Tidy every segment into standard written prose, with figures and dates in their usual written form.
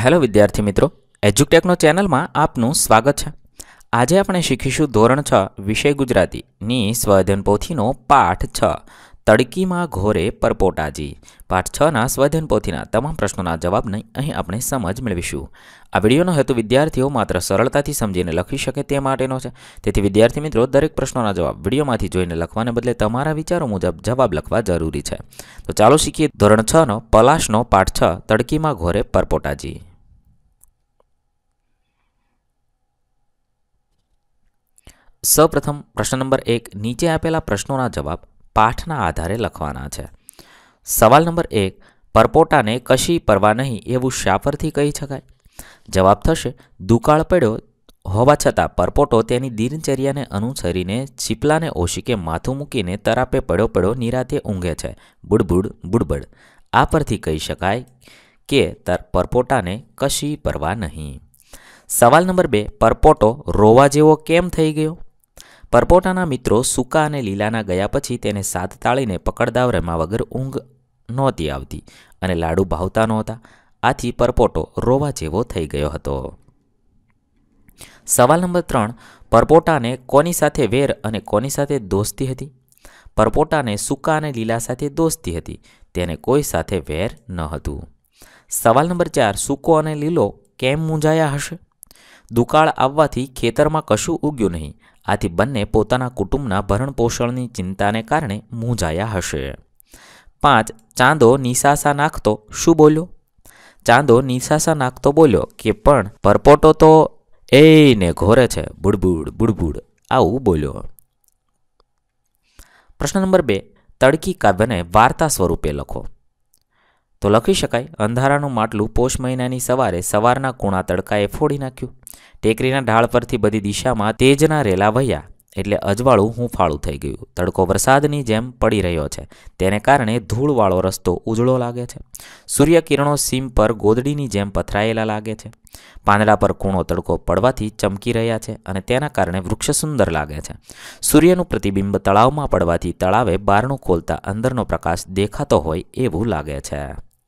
Hello વિદ્યાર્થી મિત્રો, એજ્યુટેકનો ચેનલમાં આપનું સ્વાગત છે। આજે આપણે શીખીશું ધોરણ 6 વિષય ગુજરાતીની સ્વાધ્યાયન પોથીનો પાઠ 6 તડકીમાં ઘોરે પરપોટાજી। પાઠ 6ના સ્વાધ્યાયન પોથીના તમામ પ્રશ્નોના જવાબને અહીં આપણે સમજ મેળવીશું। આ વિડીયોનો હેતુ વિદ્યાર્થીઓ માત્ર સરળતાથી સમજીને લખી શકે તે માટેનો છે। તેથી વિદ્યાર્થી મિત્રો, દરેક પ્રશ્નોના જવાબ વિડીયોમાંથી જોઈને લખવાને બદલે તમારા વિચારો મુજબ જવાબ લખવા જરૂરી છે। તો ચાલો શીખીએ ધોરણ 6નો પલાશનો પાઠ 6 તડકીમાં ઘોરે પરપોટાજી। સૌપ્રથમ પ્રશ્ન નંબર 1, નીચે આપેલા પ્રશ્નોના જવાબ પાઠના આધારે લખવાના છે। સવાલ નંબર 1, પરપોટાને કશી પરવા નહીં એવું શા પરથી કહી શકાય? જવાબ થશે, દુકાળ પડ્યો હોવા છતાં પરપોટો તેની દિનચર્યાને અનુસરીને છીપલાને ઓશીકે માથું મૂકીને તરાપે પડ્યો પડ્યો નિરાતે ઊંઘે છે, બુડબુડ બુડબડ। આ પરથી કહી શકાય કે પરપોટાને કશી પરવા નહીં। સવાલ નંબર 2, પરપોટો રોવા જેવો કેમ થઈ ગયો? પરપોટાના મિત્રો સૂકા અને લીલાના ગયા પછી તેને સાત તાળીને પકડદાવ રમા વગર ઊંઘ નહોતી આવતી અને લાડુ ભાવતા નહોતા, આથી પરપોટો રોવા જેવો થઈ ગયો હતો। સવાલ નંબર 3, પરપોટાને કોની સાથે વેર અને કોની સાથે દોસ્તી હતી? પરપોટાને સૂકા અને લીલા સાથે દોસ્તી હતી, તેને કોઈ સાથે વેર ન હતું। સવાલ નંબર 4, સૂકો અને લીલો કેમ મૂંઝાયા હશે? દુકાળ આવવાથી ખેતરમાં કશું ઉગ્યું નહીં, આથી બંને પોતાના કુટુંબના ભરણ પોષણની ચિંતાને કારણે મૂંઝાયા હશે। 5, ચાંદો નિસાસા નાખતો શું બોલ્યો? ચાંદો નિસાસા નાખતો બોલ્યો કે પણ પરપોટો તો એને ઘોરે છે, બુડબુડ બુડબુડ, આવું બોલ્યો। પ્રશ્ન નંબર 2, તડકી કાવ્યને વાર્તા સ્વરૂપે લખો। તો લખી શકાય, અંધારાનું માટલું પોષ મહિનાની સવારે સવારના કૂણા તડકાએ ફોડી નાખ્યું, ટેકરીના ઢાળ પરથી બધી દિશામાં તેજના રેલા વહ્યા એટલે અજવાળું હુંફાળું થઈ ગયું, તડકો વરસાદની જેમ પડી રહ્યો છે, તેને કારણે ધૂળવાળો રસ્તો ઉજળો લાગે છે, સૂર્યકિરણો સીમ પર ગોદડીની જેમ પથરાયેલા લાગે છે, પાંદડા પર કૂણો તડકો પડવાથી ચમકી રહ્યા છે અને તેના કારણે વૃક્ષ સુંદર લાગે છે, સૂર્યનું પ્રતિબિંબ તળાવમાં પડવાથી તળાવે બારણું ખોલતા અંદરનો પ્રકાશ દેખાતો હોય એવું લાગે છે।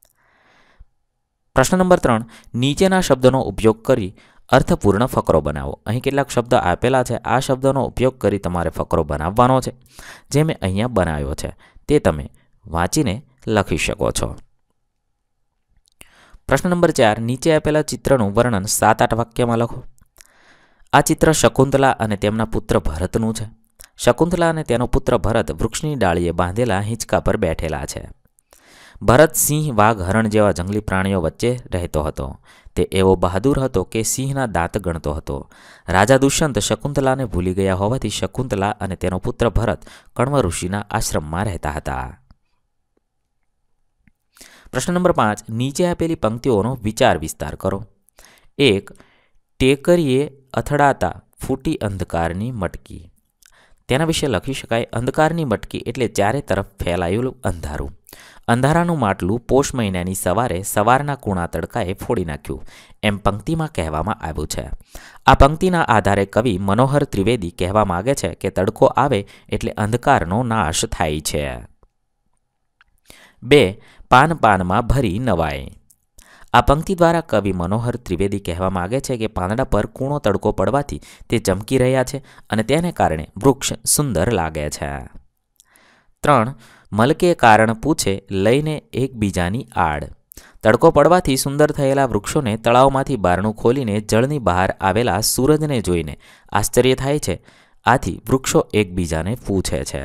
પ્રશ્ન નંબર 3, નીચેના શબ્દનો ઉપયોગ કરી અર્થપૂર્ણ ફકરો બનાવો। અહીં કેટલાક શબ્દ આપેલા છે, આ શબ્દનો ઉપયોગ કરી તમારે ફકરો બનાવવાનો છે, જે મેં અહીંયા બનાવ્યો છે તે તમે વાંચીને લખી શકો છો। પ્રશ્ન નંબર 4, નીચે આપેલા ચિત્રનું વર્ણન 7-8 વાક્યમાં લખો। આ ચિત્ર શકુંતલા અને તેમના પુત્ર ભરતનું છે। શકુંતલા અને તેનો પુત્ર ભરત વૃક્ષની ડાળીએ બાંધેલા હિંચકા પર બેઠેલા છે। ભરત સિંહ, વાઘ, હરણ જેવા જંગલી પ્રાણીઓ વચ્ચે રહેતો હતો। તે એવો બહાદુર હતો કે સિંહના દાંત ગણતો હતો। રાજા દુષ્યંત શકુંતલાને ભૂલી ગયા હોવાથી શકુંતલા અને તેનો પુત્ર ભરત કણ્વ ઋષિના આશ્રમમાં રહેતા હતા। પ્રશ્ન નંબર 5, નીચે આપેલી પંક્તિઓનો વિચાર વિસ્તાર કરો। 1, ટેકરીએ અથડાતા ફૂટી અંધકારની મટકી। તેના વિશે લખી શકાય, અંધકારની મટકી એટલે ચારે તરફ ફેલાયેલું અંધારું। અંધારાનું માટલું પોષ મહિનાની સવારે સવારના કૂણા તડકાએ ફોડી નાખ્યું એમ પંક્તિમાં કહેવામાં આવ્યું છે। આ પંક્તિના આધારે કવિ મનોહર ત્રિવેદી કહેવા માગે છે કે તડકો આવે એટલે અંધકારનો નાશ થાય છે। 2, પાન પાનમાં ભરી નવાય। આ પંક્તિ દ્વારા કવિ મનોહર ત્રિવેદી કહેવા માગે છે કે પાંદડા પર કૂણો તડકો પડવાથી તે ચમકી રહ્યા છે અને તેને કારણે વૃક્ષ સુંદર લાગે છે। 3, મલકે કારણ પૂછે લઈને એકબીજાની આડ। તડકો પડવાથી સુંદર થયેલા વૃક્ષોને તળાવમાંથી બારણું ખોલીને જળની બહાર આવેલા સૂરજને જોઈને આશ્ચર્ય થાય છે, આથી વૃક્ષો એકબીજાને પૂછે છે।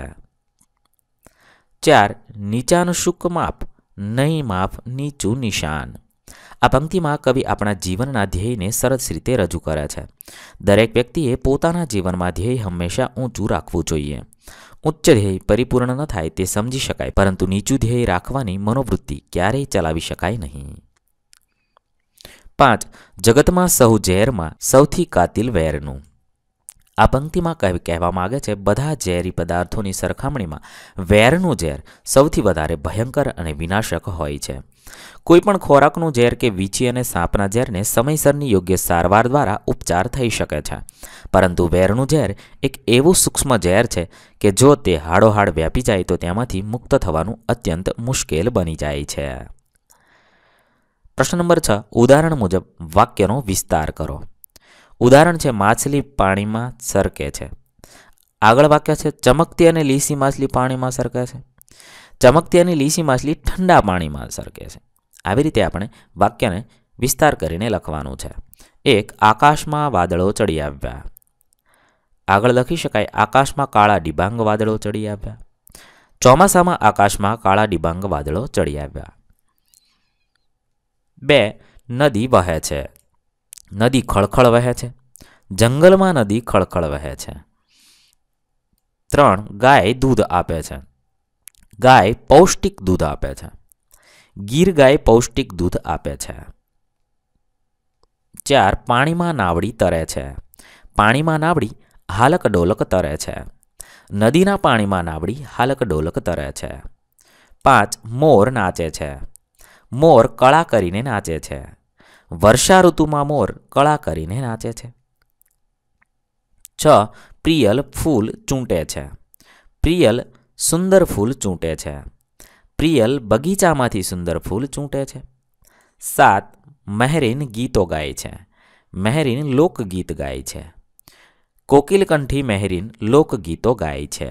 4, નીચાનું શુક માપ નહીં માપ નીચું નિશાન। આ પંક્તિમાં કવિ આપણા જીવનના ધ્યેયને સરસ રીતે રજૂ કરે છે। દરેક વ્યક્તિએ પોતાના જીવનમાં ધ્યેય હંમેશા ઊંચું રાખવું જોઈએ। ઉચ્ચ ધ્યેય પરિપૂર્ણ ન થાય તે સમજી શકાય, પરંતુ નીચું ધ્યેય રાખવાની મનોવૃત્તિ ક્યારેય ચલાવી શકાય નહીં। 5, જગતમાં સહુ ઝેરમાં સૌથી કાતિલ વેરનું। આ પંક્તિમાં કહેવા માગે છે, બધા ઝેરી પદાર્થોની સરખામણીમાં વેરનું ઝેર સૌથી વધારે ભયંકર અને વિનાશક હોય છે। કોઈ પણ ખોરાકનું ઝેર કે વીછી અને સાપના ઝેરને સમયસરની યોગ્ય સારવાર દ્વારા ઉપચાર થઈ શકે છે, પરંતુ વેરનું ઝેર એક એવું સૂક્ષ્મ ઝેર છે કે જો તે હાડોહાડ વ્યાપી જાય તો તેમાંથી મુક્ત થવાનું અત્યંત મુશ્કેલ બની જાય છે। પ્રશ્ન નંબર 6, ઉદાહરણ મુજબ વાક્યનો વિસ્તાર કરો. ઉદાહરણ છે માછલી પાણીમાં સરકે છે. આગળ વાક્ય છે ચમકતી અને લીસી માછલી પાણીમાં સરકે છે. ચમકતી અને લીસી માછલી ઠંડા પાણીમાં સરકે છે. આવી રીતે આપણે વાક્યને વિસ્તાર કરીને લખવાનું છે. 1, આકાશમાં વાદળો ચડી આવ્યા. આગળ લખી શકાય આકાશમાં કાળા ડિબાંગ વાદળો ચડી આવ્યા. ચોમાસામાં આકાશમાં કાળા ડિબાંગ વાદળો ચડી આવ્યા. 2, નદી વહે છે. નદી ખળખળ વહે છે. જંગલમાં નદી ખળખળ વહે છે. 3, ગાય દૂધ આપે છે. ગાય પૌષ્ટિક દૂધ આપે છે. ગીર ગાય પૌષ્ટિક દૂધ આપે છે. 4, પાણીમાં નાવડી તરે છે. પાણીમાં નાવડી હાલક ડોલક તરે છે. નદીના પાણીમાં નાવડી હાલક ડોલક તરે છે. 5, મોર નાચે છે. મોર કળા કરીને નાચે છે. વર્ષા ઋતુમાં મોર કળા કરીને નાચે છે. 6, પ્રિયલ ફૂલ ચૂંટે છે. પ્રિયલ સુંદર ફૂલ ચૂંટે છે. પ્રિયલ બગીચામાંથી સુંદર ફૂલ ચૂંટે છે. 7, મહેરીન ગીતો ગાય છે. મહેરીન લોકગીત ગાય છે. કોકિલકંઠી મહેરીન લોકગીતો ગાય છે.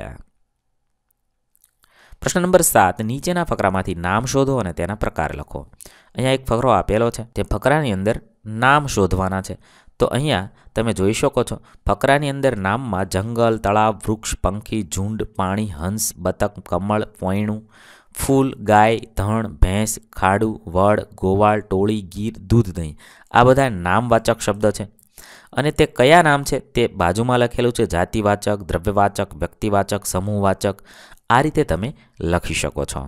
પ્રશ્ન નંબર 7, નીચેના ફકરામાંથી નામ શોધો અને તેના પ્રકાર લખો. અહીંયા એક ફકરો આપેલો છે. તે ફકરાની અંદર નામ શોધવાના છે. તો અહીંયા તમે જોઈ શકો છો ફકરાની અંદર નામમાં જંગલ, તળાવ, વૃક્ષ, પંખી, ઝુંડ, પાણી, હંસ, બતક, કમળ, પોયણું, ફૂલ, ગાય, ધણ, ભેંસ, ખાડું, વડ, ગોવાળ, ટોળી, ગીર, દૂધ, દહીં આ બધા નામવાચક શબ્દ છે. અને તે કયા નામ છે તે બાજુમાં લખેલું છે. જાતિવાચક, દ્રવ્યવાચક, વ્યક્તિવાચક, સમૂહવાચક આ રીતે તમે લખી શકો છો.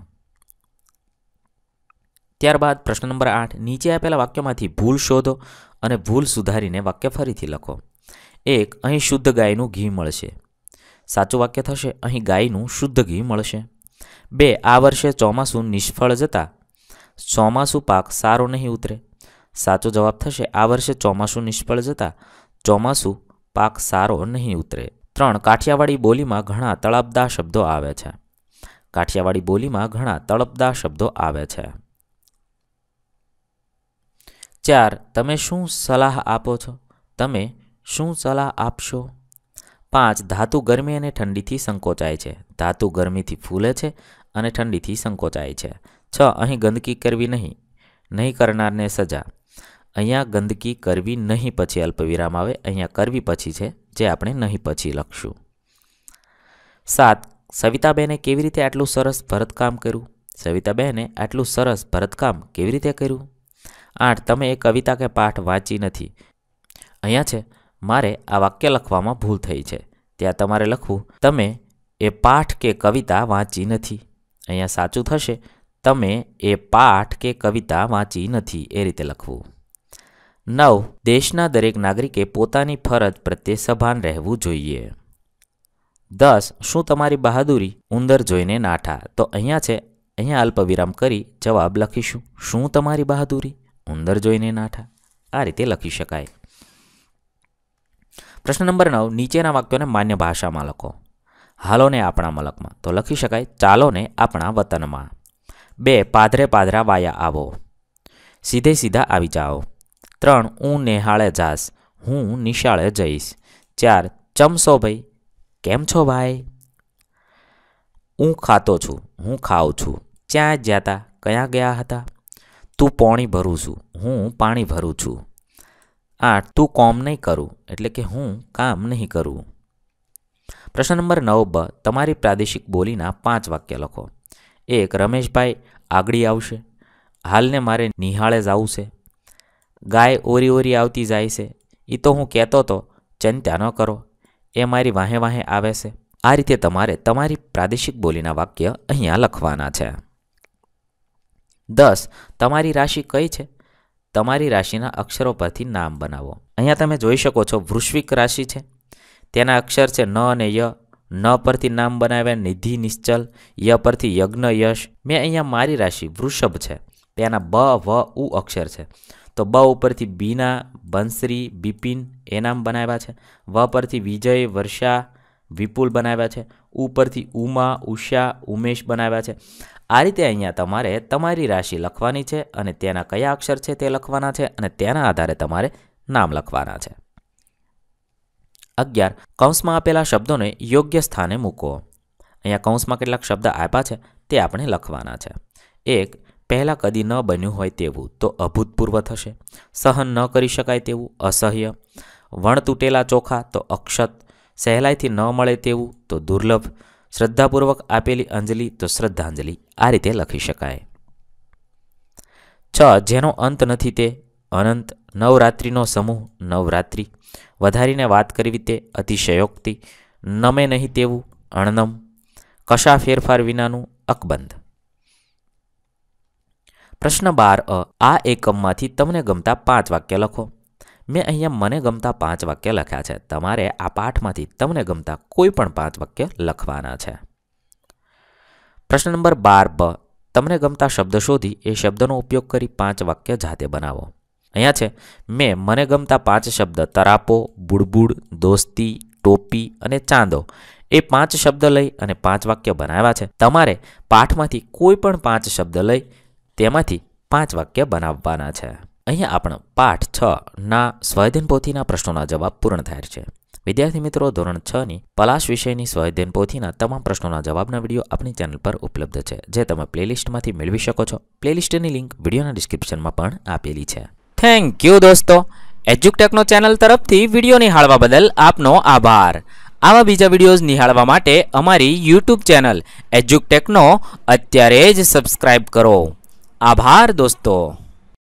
ત્યારબાદ પ્રશ્ન નંબર 8, નીચે આપેલા વાક્યમાંથી ભૂલ શોધો અને ભૂલ સુધારીને વાક્ય ફરીથી લખો. 1, અહીં શુદ્ધ ગાયનું ઘી મળશે. સાચું વાક્ય થશે અહીં ગાયનું શુદ્ધ ઘી મળશે. 2, આ વર્ષે ચોમાસું નિષ્ફળ જતા ચોમાસું પાક સારો નહીં ઉતરે. સાચો જવાબ થશે આ વર્ષે ચોમાસું નિષ્ફળ જતા ચોમાસું પાક સારો નહીં ઉતરે. 3, કાઠિયાવાડી બોલીમાં ઘણા તળપદા શબ્દો આવે છે. કાઠિયાવાડી બોલીમાં ઘણા તળપદા શબ્દો આવે છે. 4, તમે શું સલાહ આપો છો. તમે શું સલાહ આપશો. 5, ધાતુ ગરમી અને ઠંડીથી સંકોચાય છે. ધાતુ ગરમીથી ફૂલે છે અને ઠંડીથી સંકોચાય છે. 6, અહીં ગંદકી કરવી નહીં. નહીં કરનારને સજા. અહીંયા ગંદકી કરવી નહીં પછી અલ્પવિરામ આવે. અહીંયા કરવી પછી છે જે આપણે નહીં પછી લખશું. 7, સવિતાબેને કેવી રીતે આટલું સરસ ભરતકામ કર્યું. સવિતાબેને આટલું સરસ ભરતકામ કેવી રીતે કર્યું. 8, તમે એ કવિતા કે પાઠ વાંચી નથી. અહીંયા છે મારે આ વાક્ય લખવામાં ભૂલ થઈ છે. ત્યાં તમારે લખવું તમે એ પાઠ કે કવિતા વાંચી નથી. અહીંયા સાચું થશે તમે એ પાઠ કે કવિતા વાંચી નથી એ રીતે લખવું. 9, દેશના દરેક નાગરિકે પોતાની ફરજ પ્રત્યે સભાન રહેવું જોઈએ. 10, શું તમારી બહાદુરી ઉંદર જોઈને નાઠા. તો અહીંયા છે અહીંયા અલ્પવિરામ કરી જવાબ લખીશું. શું તમારી બહાદુરી ઉંદર જોઈને નાઠા આ રીતે લખી શકાય. પ્રશ્ન નંબર 9, નીચેના વાક્યોને માન્ય ભાષામાં લખો. હાલોને આપણા મલકમાં. તો લખી શકાય ચાલોને આપણા વતનમાં. 2, પાદરે પાદરા વાયા આવો. સીધે સીધા આવી જાઓ. 3, હું નેહાળે જાસ. હું નિશાળે જઈશ. 4, ચમસો ભાઈ કેમ છો ભાઈ. હું ખાતો છું. હું ખાઉં છું. ક્યાં ગયા હતા. કયા ગયા હતા. તું પાણી ભરું છું. હું પાણી ભરું છું. 8, તું કોમ નહીં કરું એટલે કે હું કામ નહીં કરું. પ્રશ્ન નંબર 9બ, તમારી પ્રાદેશિક બોલીના 5 વાક્ય લખો. 1, રમેશભાઈ આગળી આવશે. હાલને મારે નિહાળે જવું છે. ગાય ઓરી ઓરી આવતી જાય છે. એ તો હું કહેતો તો ચિંતા ન કરો. એ મારી વાહે વાહે આવે છે. આ રીતે તમારે તમારી પ્રાદેશિક બોલીના વાક્ય અહીંયા લખવાના છે. 10, તમારી રાશિ કઈ છે. તમારી રાશિના અક્ષરો પરથી નામ બનાવો. અહીંયા તમે જોઈ શકો છો વૃશ્ચિક રાશિ છે. તેના અક્ષર છે ન અને ય. ન પરથી નામ બનાવ્યા નિધિ, નિશ્ચલ. ય પરથી યજ્ઞ, યશ. મેં અહીંયા મારી રાશિ વૃષભ છે. તેના બ, વ, ઉ અક્ષર છે. તો બ ઉપરથી બીના, બંસરી, બિપિન એ નામ બનાવ્યા છે. વ પરથી વિજય, વર્ષા, વિપુલ બનાવ્યા છે. ઉપરથી ઉમા, ઉષા, ઉમેશ બનાવ્યા છે. આ રીતે અહીંયા તમારે તમારી રાશિ લખવાની છે અને તેના કયા અક્ષર છે તે લખવાના છે અને તેના આધારે તમારે નામ લખવાના છે. 11. કૌંસમાં આપેલા શબ્દોને યોગ્ય સ્થાને મૂકો. અહીંયા કૌંસમાં કેટલાક શબ્દ આપ્યા છે તે આપણે લખવાના છે. 1. પહેલાં કદી ન બન્યું હોય તેવું તો અભૂતપૂર્વ થશે. સહન ન કરી શકાય તેવું અસહ્ય. વણ તૂટેલા ચોખા તો અક્ષત. સહેલાઈથી ન મળે તેવું તો દુર્લભ. શ્રદ્ધાપૂર્વક આપેલી અંજલિ તો શ્રદ્ધાંજલિ. આ રીતે લખી શકાય. 6. જેનો અંત નથી તે અનંત. નવરાત્રિનો સમૂહ નવરાત્રિ. વધારીને વાત કરવી તે અતિશયોક્તિ. નમે નહીં તેવું અણનમ. કશા ફેરફાર વિનાનું અકબંધ. પ્રશ્ન 12 આ એકમમાંથી તમને ગમતા 5 વાક્ય લખો. મેં અહીંયા મને ગમતા 5 વાક્ય લખ્યા છે. તમારે આ પાઠમાંથી તમને ગમતા કોઈ પણ 5 વાક્ય લખવાના છે. પ્રશ્ન નંબર 12 તમને ગમતા શબ્દ શોધી એ શબ્દનો ઉપયોગ કરી 5 વાક્ય જાતે બનાવો. અહીંયા છે મેં મને ગમતા 5 શબ્દ તરાપો, બુડબુડ, દોસ્તી, ટોપી અને ચાંદો એ 5 શબ્દ લઈ અને 5 વાક્ય બનાવ્યા છે. તમારે પાઠમાંથી કોઈ પણ 5 શબ્દ લઈ તેમાંથી 5 વાક્ય બનાવવાના છે. અહીંયા આપણો પાઠ 6 ના સ્વાધ્યાયન પોથીના પ્રશ્નોના જવાબ પૂર્ણ થયા છે. વિદ્યાર્થી મિત્રો, ધોરણ 6ની પલાશ વિષયની સ્વાધ્યાયન પોથીના તમામ પ્રશ્નોના જવાબના વિડીયો આપણી ચેનલ પર ઉપલબ્ધ છે, જે તમે પ્લેલિસ્ટમાંથી મેળવી શકો છો. પ્લેલિસ્ટની લિંક વિડીયોના ડિસ્ક્રિપ્શનમાં પણ આપેલી છે. થેન્ક યુ દોસ્તો. એજ્યુકટેકનો ચેનલ તરફથી વિડીયો નિહાળવા બદલ આપનો આભાર. આવા બીજા વિડીયોઝ નિહાળવા માટે અમારી યુટ્યુબ ચેનલ એજ્યુકટેકનો અત્યારે જ સબસ્ક્રાઇબ કરો. આભાર દોસ્તો.